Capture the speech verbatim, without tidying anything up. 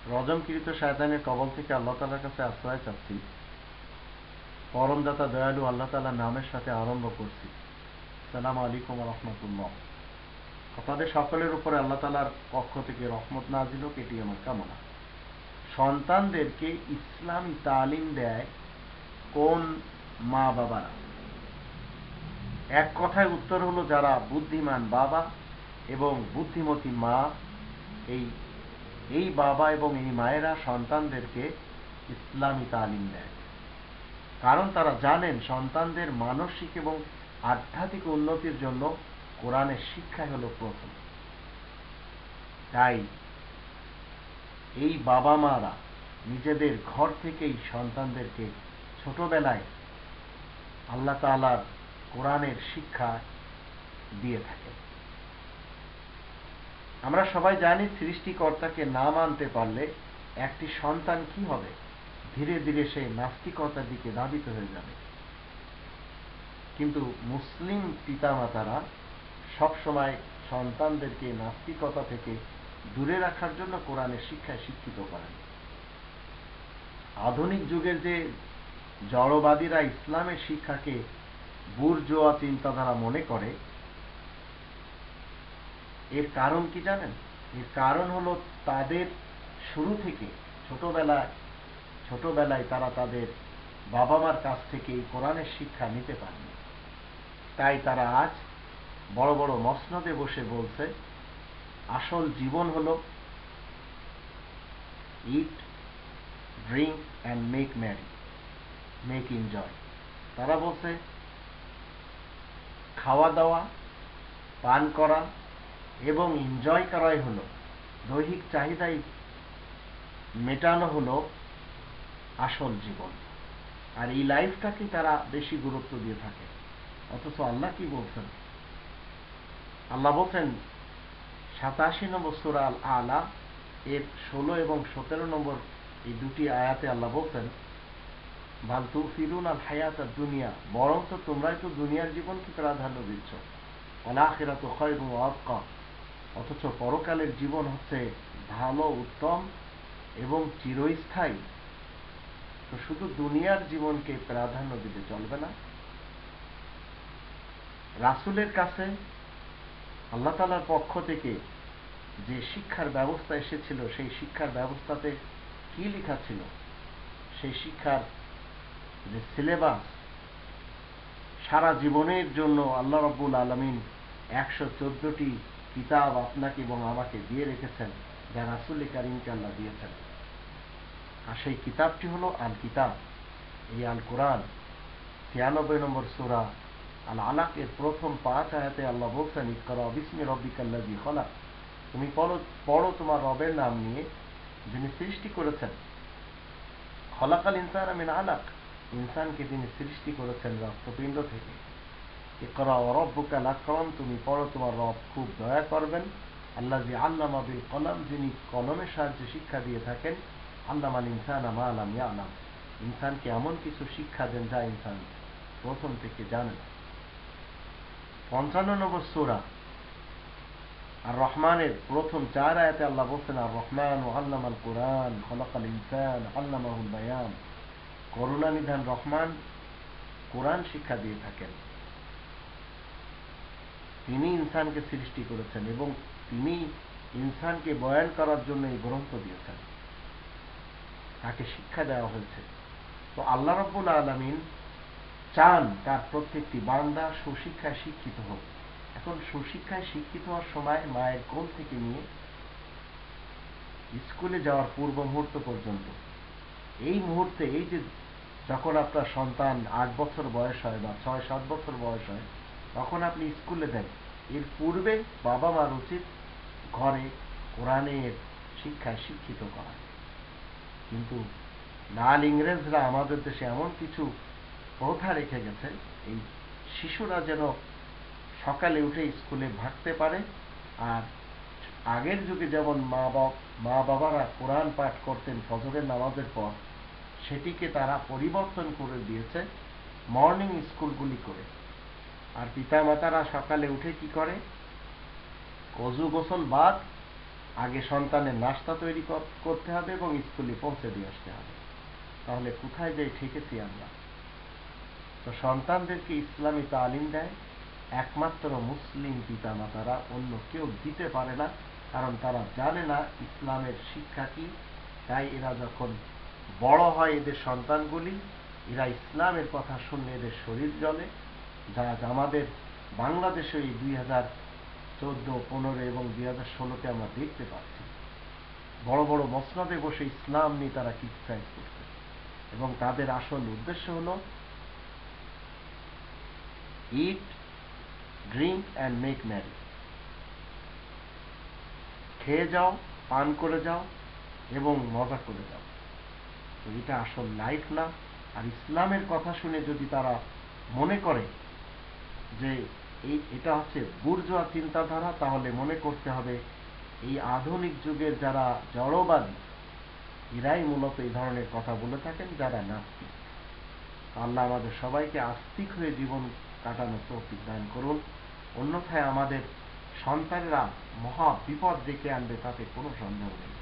রজমকৃত শয়তানের কবল থেকে আল্লাহ তাআলার কাছে আশ্রয় চাচ্ছি। পরমদাতা দয়ালু আল্লাহ তাআলার নামের সাথে আরম্ভ করছি। আসসালামু আলাইকুম ওয়া রাহমাতুল্লাহ। আপনাদের সকলের উপরে আল্লাহ তাআলার পক্ষ থেকে রহমত নাযিল হোক, এটি আমার কামনা। সন্তানদেরকে ইসলামী তালিম দেয় কোন মা বাবারা? এক কথায় উত্তর হলো যারা বুদ্ধিমান বাবা এবং বুদ্ধিমতী মা। এই এই বাবা এবং এই মায়েরা সন্তানদেরকে ইসলামী তালিম দেয়, কারণ তারা জানেন সন্তানদের মানসিক এবং আধ্যাত্মিক উন্নতির জন্য কোরআনের শিক্ষাই হলো প্রথম। তাই এই বাবা মারা নিজেদের ঘর থেকেই সন্তানদেরকে ছোটবেলায় আল্লাহ তাআলার কোরআনের শিক্ষা দিয়ে থাকে। আমরা সবাই জানি সৃষ্টিকর্তাকে না মানতে পারলে একটি সন্তান কি হবে? ধীরে ধীরে সে নাস্তিকতার দিকে ধাবিত হয়ে যাবে। কিন্তু মুসলিম পিতামাতারা সবসময় সন্তানদেরকে নাস্তিকতা থেকে দূরে রাখার জন্য কোরআনের শিক্ষায় শিক্ষিত করেন। আধুনিক যুগের যে জড়বাদীরা ইসলামের শিক্ষাকে বুর্জোয়া চিন্তাধারা মনে করে, এর কারণ কি জানেন? এর কারণ হলো তাদের শুরু থেকে ছোটবেলায় ছোটবেলায় তারা তাদের বাবা মার কাছ থেকে এই কোরআনের শিক্ষা নিতে পারেনি। তাই তারা আজ বড় বড় মসনদে বসে বলছে আসল জীবন হলো eat, drink and make merry, make enjoy. তারা বলছে খাওয়া দাওয়া, পান করা এবং এনজয় করাই হলো, দৈহিক চাহিদাই মেটানো হলো আসল জীবন। আর এই লাইফটাকে তারা বেশি গুরুত্ব দিয়ে থাকে। অথচ আল্লাহ কি বলছেন? আল্লাহ বলছেন সাতাশি নম্বর সূরা আল আলা এর ষোলো এবং সতেরো নম্বর এই দুটি আয়াতে আল্লাহ বলছেন বাল তুফিরুন আল হায়াতাদ দুনিয়া, বরঞ্চ তোমরাই তো দুনিয়ার জীবনকে প্রাধান্য দিচ্ছ। ওয়াল আখিরাতু খায়রুন ওয়া আবকা, অথচ পরকালের জীবন হচ্ছে ভালো, উত্তম এবং চিরস্থায়ী। তো শুধু দুনিয়ার জীবনকে প্রাধান্য দিতে চলবে না। রাসূলের কাছে আল্লাহ তাআলার পক্ষ থেকে যে শিক্ষার ব্যবস্থা এসেছিল, সেই শিক্ষার ব্যবস্থাতে কি লেখা ছিল? সেই শিক্ষার যে সিলেবাস, সারা জীবনের জন্য আল্লাহ রাব্বুল আলামিন একশো চোদ্দটি কিতাব আপনাকে এবং আমাকে দিয়ে রেখেছেন, যা রাসূল কারীমকে আল্লাহ দিয়েছেন। আর সেই কিতাবটি হলো আল কিতাব, এই আল কোরআন। ছিয়ানব্বই নম্বর সূরা আল আলাক এর প্রথম পাঁচ আয়াতে আল্লাহ বলছেন ইকরা বিসমি রাব্বিকাল্লাযী খলাক, তুমি পড়ো পড়ো তোমার রবের নাম নিয়ে যিনি সৃষ্টি করেছেন। খলাকাল ইনসানা মিন আলাক, ইনসানকে তিনি সৃষ্টি করেছেন রক্তপিণ্ড থেকে। ইকরা ওয়া রাব্বুকাল আকরাম, তুমি পড়ো তোমার রব খুব দয়া করবেন। আল্লাযী আল্লামা বিল কলম, যিনি কলমের সাহায্যে শিক্ষা দিয়ে থাকেন। আল্লামাল ইনসানা মা লাম ইয়ালাম, ইনসানকে এমন কিছু শিক্ষা দেন যা ইনসান প্রথম থেকে জানেন। পঞ্চান্ন নম্বর সূরা আর রহমানের প্রথম চার আয়াতে আল্লাহ বলছেন আর রহমান ও আল্লামাল কোরআন খলাকাল ইনসান আল্লামাহুল বায়ান, করুণানিধান রহমান কোরআন শিক্ষা দিয়ে থাকেন। তিনি ইনসানকে সৃষ্টি করেছেন এবং তিনি ইনসানকে বয়ান করার জন্য এই গ্রন্থ দিয়েছেন, তাকে শিক্ষা দেওয়া হয়েছে। তো আল্লাহ রাব্বুল আলামিন চান তার প্রত্যেকটি বান্দা সুশিক্ষায় শিক্ষিত হোক। এখন সুশিক্ষায় শিক্ষিত হওয়ার সময় মায়ের কোল থেকে নিয়ে স্কুলে যাওয়ার পূর্ব মুহূর্ত পর্যন্ত, এই মুহূর্তে, এই যে যখন আপনার সন্তান আট বছর বয়স হয় বা ছয় সাত বছর বয়স হয়, তখন আপনি স্কুলে দেন। এর পূর্বে বাবা মার উচিত ঘরে কোরআনের শিক্ষায় শিক্ষিত করা। কিন্তু লাল ইংরেজরা আমাদের দেশে এমন কিছু প্রথা রেখে গেছে, এই শিশুরা যেন সকালে উঠে স্কুলে ভাগতে পারে। আর আগের যুগে যেমন মা বাবা মা বাবারা কোরআন পাঠ করতেন ফজরের নামাজের পর, সেটিকে তারা পরিবর্তন করে দিয়েছে মর্নিং স্কুলগুলি করে। আর পিতা মাতারা সকালে উঠে কি করে? অজু গোসল বাদ আগে সন্তানের নাস্তা তৈরি করতে হবে এবং স্কুলে পৌঁছে দিয়ে আসতে হবে। তাহলে কোথায় যাই ঠেকেছি আমরা? তো সন্তানদেরকে ইসলামী তালিম দেয় একমাত্র মুসলিম পিতামাতারা, অন্য কেউ দিতে পারে না, কারণ তারা জানে না ইসলামের শিক্ষা কি। তাই এরা যখন বড় হয় এদের সন্তানগুলি, এরা ইসলামের কথা শুনলে এদের শরীর জ্বলে। যা আমাদের বাংলাদেশে এই দুই হাজার চোদ্দ পনেরো এবং দুই হাজার ষোলোতে আমরা দেখতে পাচ্ছি, বড় বড় মসনদে বসে ইসলাম নিয়ে তারা ক্রিটিসাইজ করছে, এবং তাদের আসল উদ্দেশ্য হল eat, drink and make merry. খেয়ে যাও, পান করে যাও এবং মজা করে যাও। তো এটা আসল লাইফ না। আর ইসলামের কথা শুনে যদি তারা মনে করে যে এই এটা হচ্ছে বুর্জোয়া চিন্তাধারা, তাহলে মনে করতে হবে এই আধুনিক যুগের যারা জড়বাদী, এরাই মূলত এই ধরনের কথা বলে থাকেন, যারা নাস্তিক। আল্লাহ আমাদের সবাইকে আস্তিক হয়ে জীবন কাটানোর তৌফিক দান করুন। অন্যথায় আমাদের সন্তানরা মহা বিপদ ডেকে আনবে, তাতে কোনো সন্দেহ নেই।